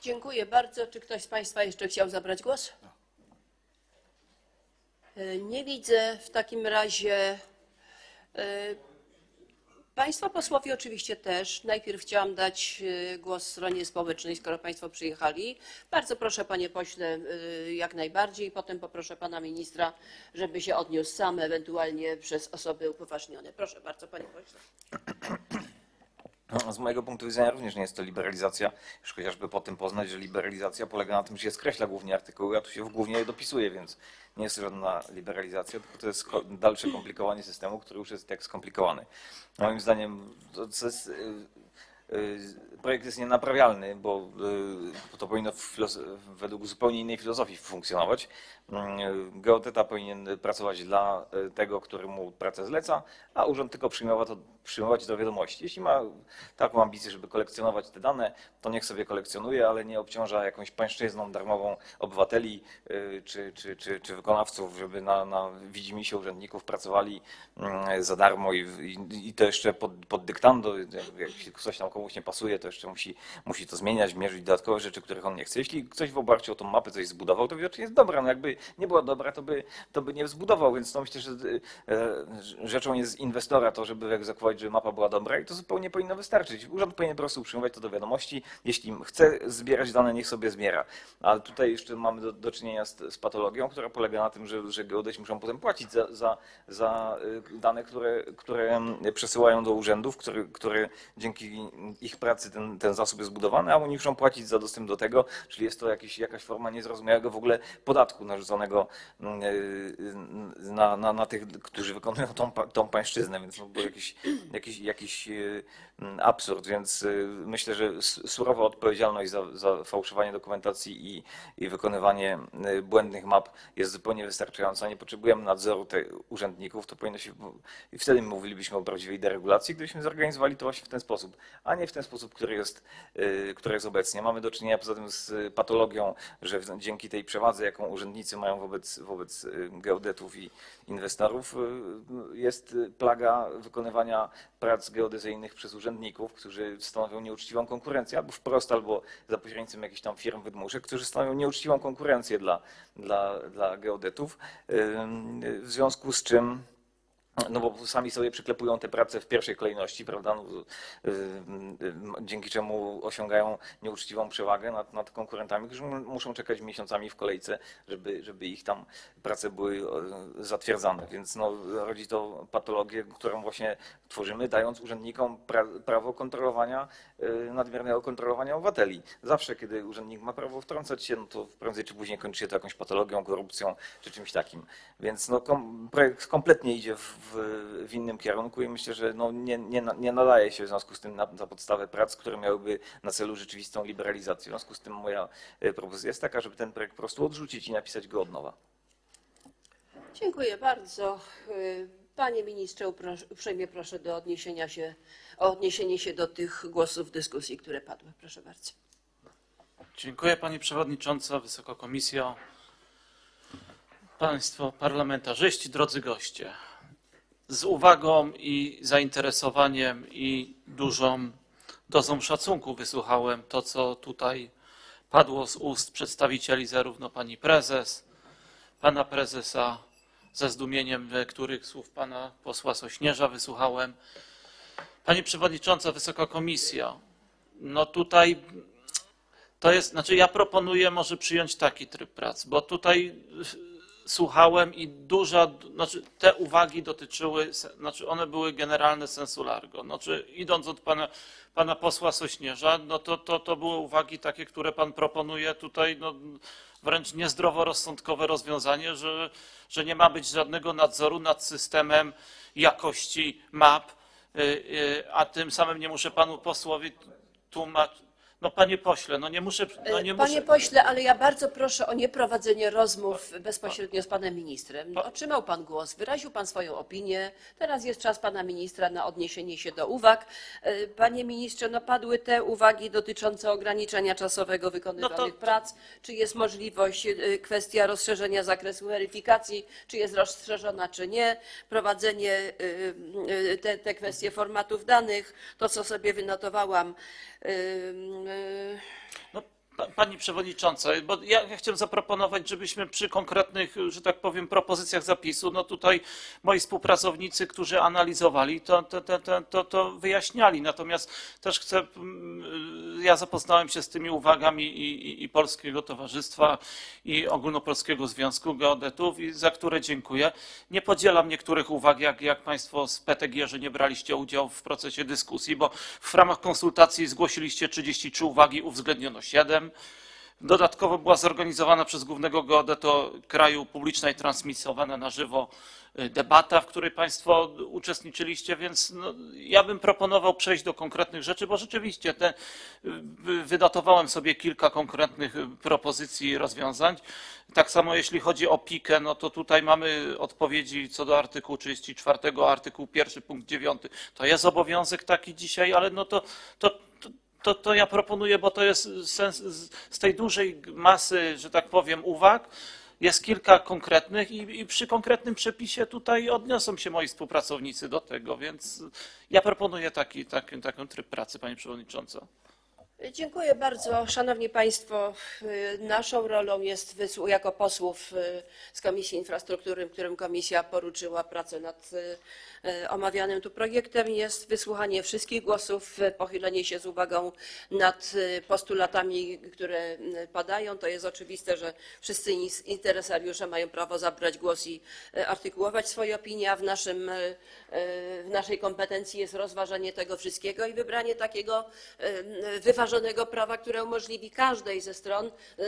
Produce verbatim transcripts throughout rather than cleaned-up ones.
Dziękuję bardzo. Czy ktoś z Państwa jeszcze chciał zabrać głos? Nie widzę. W takim razie Państwo posłowie oczywiście też. Najpierw chciałam dać głos stronie społecznej, skoro Państwo przyjechali. Bardzo proszę, panie pośle, jak najbardziej. Potem poproszę pana ministra, żeby się odniósł sam, ewentualnie przez osoby upoważnione. Proszę bardzo, panie pośle. Z mojego punktu widzenia również nie jest to liberalizacja, już chociażby po tym poznać, że liberalizacja polega na tym, że się skreśla głównie artykuły, a tu się głównie je dopisuje, więc nie jest żadna liberalizacja, tylko to jest dalsze komplikowanie systemu, który już jest tak skomplikowany. Moim zdaniem to jest, projekt jest nienaprawialny, bo to powinno według zupełnie innej filozofii funkcjonować. Geodeta powinien pracować dla tego, który mu pracę zleca, a urząd tylko przyjmować to, przyjmować do wiadomości. Jeśli ma taką ambicję, żeby kolekcjonować te dane, to niech sobie kolekcjonuje, ale nie obciąża jakąś pańszczyzną darmową obywateli czy, czy, czy, czy wykonawców, żeby na, na widzimisię urzędników pracowali za darmo i, i, i to jeszcze pod, pod dyktando. Jak coś tam komuś nie pasuje, to jeszcze musi, musi to zmieniać, mierzyć dodatkowe rzeczy, których on nie chce. Jeśli ktoś w oparciu o tą mapę coś zbudował, to widocznie jest dobra. No jakby nie była dobra, to by, to by nie zbudował, więc no myślę, że rzeczą jest inwestora to, żeby wyegzekwować, żeby mapa była dobra i to zupełnie powinno wystarczyć. Urząd powinien po prostu przyjmować to do wiadomości. Jeśli chce zbierać dane, niech sobie zbiera. Ale tutaj jeszcze mamy do, do czynienia z, z patologią, która polega na tym, że, że geodeci muszą potem płacić za, za, za dane, które, które przesyłają do urzędów, które, które dzięki ich pracy ten, ten zasób jest zbudowany, a oni muszą płacić za dostęp do tego, czyli jest to jakiś, jakaś forma niezrozumiałego w ogóle podatku narzuconego na, na, na tych, którzy wykonują tą, tą pańszczyznę, więc to był jakiś, jakiś, jakiś absurd, więc myślę, że surowa odpowiedzialność za, za fałszowanie dokumentacji i, i wykonywanie błędnych map jest zupełnie wystarczająca. Nie potrzebujemy nadzoru tych urzędników, to powinno się, i wtedy mówilibyśmy o prawdziwej deregulacji, gdybyśmy zorganizowali to właśnie w ten sposób, a nie w ten sposób, który jest, który jest obecnie. Mamy do czynienia poza tym z patologią, że dzięki tej przewadze, jaką urzędnicy mają wobec, wobec geodetów i inwestorów, jest plaga wykonywania prac geodezyjnych przez urzędników, którzy stanowią nieuczciwą konkurencję, albo wprost, albo za pośrednictwem jakichś tam firm wydmuszek, którzy stanowią nieuczciwą konkurencję dla, dla, dla geodetów, w związku z czym no bo sami sobie przyklepują te prace w pierwszej kolejności, prawda, no, dzięki czemu osiągają nieuczciwą przewagę nad, nad konkurentami, którzy muszą czekać miesiącami w kolejce, żeby, żeby ich tam prace były zatwierdzane. Więc no, rodzi to patologię, którą właśnie tworzymy, dając urzędnikom pra, prawo kontrolowania, nadmiernego kontrolowania obywateli. Zawsze, kiedy urzędnik ma prawo wtrącać się, no to prędzej czy później kończy się to jakąś patologią, korupcją czy czymś takim. Więc no, kom, projekt kompletnie idzie w W, w innym kierunku i myślę, że no nie, nie, nie nadaje się w związku z tym na, na podstawę prac, które miałyby na celu rzeczywistą liberalizację. W związku z tym moja propozycja jest taka, żeby ten projekt po prostu odrzucić i napisać go od nowa. Dziękuję bardzo. Panie ministrze, uprzejmie proszę do odniesienia się, o odniesienie się do tych głosów w dyskusji, które padły. Proszę bardzo. Dziękuję pani przewodnicząca, Wysoka Komisjo, państwo parlamentarzyści, drodzy goście. Z uwagą i zainteresowaniem i dużą dozą szacunku wysłuchałem to, co tutaj padło z ust przedstawicieli zarówno pani prezes, pana prezesa, ze zdumieniem niektórych słów pana posła Sośnierza wysłuchałem. Pani przewodnicząca, Wysoka Komisjo, no tutaj to jest, znaczy ja proponuję może przyjąć taki tryb prac, bo tutaj słuchałem i duża, znaczy te uwagi dotyczyły, znaczy one były generalne sensu largo. Znaczy idąc od pana, pana posła Sośnierza, no to, to, to były uwagi takie, które pan proponuje tutaj, no wręcz niezdroworozsądkowe rozwiązanie, że, że nie ma być żadnego nadzoru nad systemem jakości map, a tym samym nie muszę panu posłowi tłumaczyć. No panie pośle, no nie muszę... No nie panie muszę... pośle, ale ja bardzo proszę o nieprowadzenie rozmów bezpośrednio z panem ministrem. Otrzymał pan głos, wyraził pan swoją opinię. Teraz jest czas pana ministra na odniesienie się do uwag. Panie ministrze, no padły te uwagi dotyczące ograniczenia czasowego wykonywanych no to... prac. Czy jest możliwość, kwestia rozszerzenia zakresu weryfikacji, czy jest rozszerzona, czy nie. Prowadzenie, te, te kwestie formatów danych, to co sobie wynotowałam. No, Pani Przewodnicząca, bo ja, ja chciałem zaproponować, żebyśmy przy konkretnych, że tak powiem, propozycjach zapisu, no tutaj moi współpracownicy, którzy analizowali, to, to, to, to, to, to wyjaśniali. Natomiast też chcę, ja zapoznałem się z tymi uwagami i, i, i Polskiego Towarzystwa, i Ogólnopolskiego Związku Geodetów, i za które dziękuję. Nie podzielam niektórych uwag, jak, jak Państwo z P T G, że nie braliście udziału w procesie dyskusji, bo w ramach konsultacji zgłosiliście trzydzieści trzy uwagi, uwzględniono siedem. Dodatkowo była zorganizowana przez głównego geodeta kraju publiczna i transmitowana na żywo debata, w której Państwo uczestniczyliście, więc no, ja bym proponował przejść do konkretnych rzeczy, bo rzeczywiście te, wynotowałem sobie kilka konkretnych propozycji i rozwiązań. Tak samo jeśli chodzi o pikę, no to tutaj mamy odpowiedzi co do artykułu trzydziestego czwartego, artykuł pierwszy, punkt dziewiąty. To jest obowiązek taki dzisiaj, ale no to, to, to To, to ja proponuję, bo to jest sens, z tej dużej masy, że tak powiem, uwag, jest kilka konkretnych i, i przy konkretnym przepisie tutaj odniosą się moi współpracownicy do tego, więc ja proponuję taki, taki, taki tryb pracy, Pani Przewodnicząca. Dziękuję bardzo. Szanowni Państwo, naszą rolą jest jako posłów z Komisji Infrastruktury, którym Komisja poruczyła pracę nad omawianym tu projektem, jest wysłuchanie wszystkich głosów, pochylenie się z uwagą nad postulatami, które padają. To jest oczywiste, że wszyscy interesariusze mają prawo zabrać głos i artykułować swoje opinie, a w, naszym, w naszej kompetencji jest rozważenie tego wszystkiego i wybranie takiego wyważonego prawa, które umożliwi każdej ze stron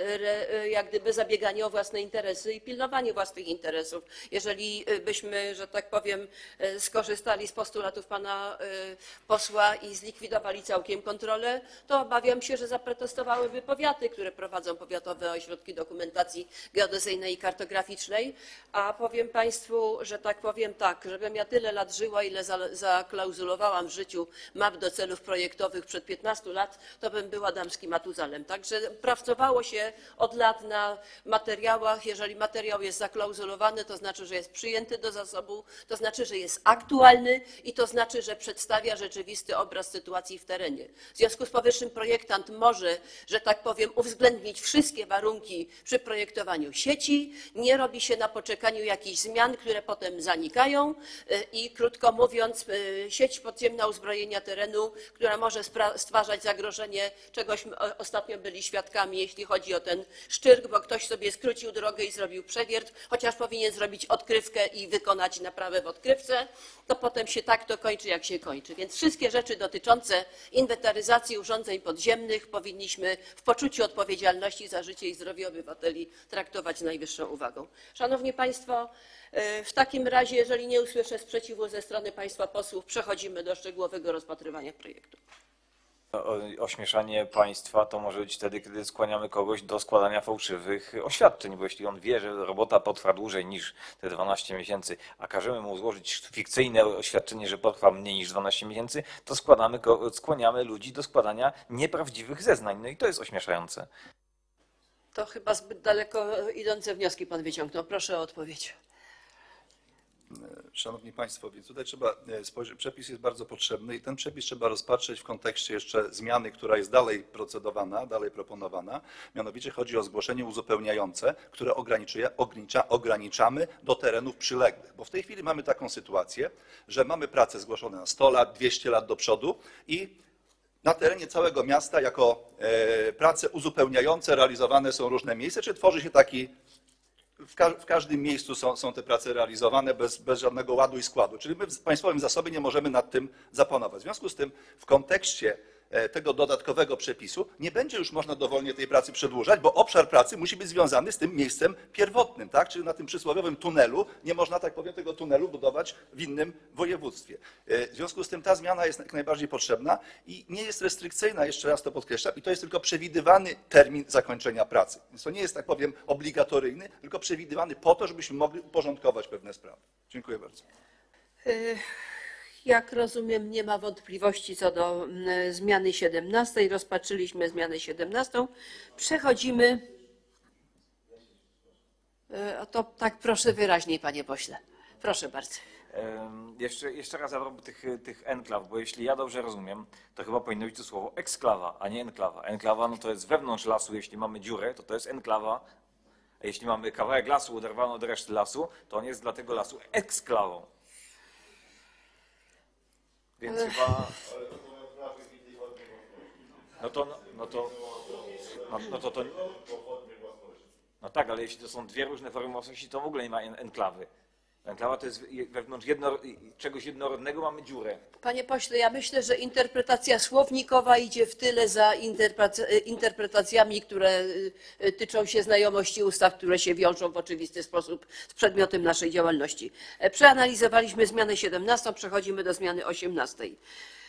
jak gdyby zabieganie o własne interesy i pilnowanie własnych interesów. Jeżeli byśmy, że tak powiem, skorzystali z postulatów pana posła i zlikwidowali całkiem kontrolę, to obawiam się, że zaprotestowałyby powiaty, które prowadzą powiatowe ośrodki dokumentacji geodezyjnej i kartograficznej, a powiem Państwu, że tak powiem tak, żebym ja tyle lat żyła, ile zaklauzulowałam w życiu map do celów projektowych przed piętnastu lat, to bym była damskim Matuzalem. Także pracowało się od lat na materiałach. Jeżeli materiał jest zaklauzulowany, to znaczy, że jest przyjęty do zasobu, to znaczy, że jest aktualny i to znaczy, że przedstawia rzeczywisty obraz sytuacji w terenie. W związku z powyższym projektant może, że tak powiem, uwzględnić wszystkie warunki przy projektowaniu sieci, nie robi się na poczekaniu jakichś zmian, które potem zanikają i krótko mówiąc, sieć podziemna uzbrojenia terenu, która może stwarzać zagrożenie, czegoś ostatnio byli świadkami, jeśli chodzi o ten Szczyrk, bo ktoś sobie skrócił drogę i zrobił przewiert, chociaż powinien zrobić odkrywkę i wykonać naprawę w odkrywce, to potem się tak to kończy, jak się kończy. Więc wszystkie rzeczy dotyczące inwentaryzacji urządzeń podziemnych powinniśmy w poczuciu odpowiedzialności za życie i zdrowie obywateli traktować z najwyższą uwagą. Szanowni Państwo, w takim razie, jeżeli nie usłyszę sprzeciwu ze strony Państwa posłów, przechodzimy do szczegółowego rozpatrywania projektu. Ośmieszanie państwa to może być wtedy, kiedy skłaniamy kogoś do składania fałszywych oświadczeń, bo jeśli on wie, że robota potrwa dłużej niż te dwanaście miesięcy, a każemy mu złożyć fikcyjne oświadczenie, że potrwa mniej niż dwanaście miesięcy, to składamy, skłaniamy ludzi do składania nieprawdziwych zeznań. No i to jest ośmieszające. To chyba zbyt daleko idące wnioski pan wyciągnął. Proszę o odpowiedź. Szanowni Państwo, więc tutaj trzeba spojrzeć, przepis jest bardzo potrzebny i ten przepis trzeba rozpatrzeć w kontekście jeszcze zmiany, która jest dalej procedowana, dalej proponowana. Mianowicie chodzi o zgłoszenie uzupełniające, które ogranicza, ograniczamy do terenów przyległych. Bo w tej chwili mamy taką sytuację, że mamy prace zgłoszone na sto lat, dwieście lat do przodu i na terenie całego miasta jako e, prace uzupełniające realizowane są różne miejsca, czy tworzy się taki W, ka w każdym miejscu są, są te prace realizowane bez, bez żadnego ładu i składu. Czyli my w państwowym zasobie nie możemy nad tym zapanować. W związku z tym w kontekście tego dodatkowego przepisu nie będzie już można dowolnie tej pracy przedłużać, bo obszar pracy musi być związany z tym miejscem pierwotnym, tak? Czyli na tym przysłowiowym tunelu nie można, tak powiem, tego tunelu budować w innym województwie. W związku z tym ta zmiana jest jak najbardziej potrzebna i nie jest restrykcyjna, jeszcze raz to podkreślam, i to jest tylko przewidywany termin zakończenia pracy. Więc to nie jest, tak powiem, obligatoryjny, tylko przewidywany po to, żebyśmy mogli uporządkować pewne sprawy. Dziękuję bardzo. Jak rozumiem, nie ma wątpliwości co do zmiany siedemnastej. Rozpatrzyliśmy zmianę siedemnastą. Przechodzimy. To tak proszę wyraźniej, panie pośle. Proszę bardzo. Em, Jeszcze, jeszcze raz a propos tych, tych enklaw, bo jeśli ja dobrze rozumiem, to chyba powinno być to słowo eksklawa, a nie enklawa. Enklawa no to jest wewnątrz lasu, jeśli mamy dziurę, to to jest enklawa, a jeśli mamy kawałek lasu oderwany od reszty lasu, to on jest dla tego lasu eksklawą. Więc chyba... No to, no, no to, no, no to, to... No tak, ale jeśli to są dwie różne formy własności, to w ogóle nie ma en- enklawy. Enklawa to jest wewnątrz jedno, czegoś jednorodnego mamy dziurę. Panie pośle, ja myślę, że interpretacja słownikowa idzie w tyle za interpretac- interpretacjami, które y, tyczą się znajomości ustaw, które się wiążą w oczywisty sposób z przedmiotem naszej działalności. E, Przeanalizowaliśmy zmianę siedemnastą, przechodzimy do zmiany osiemnastej.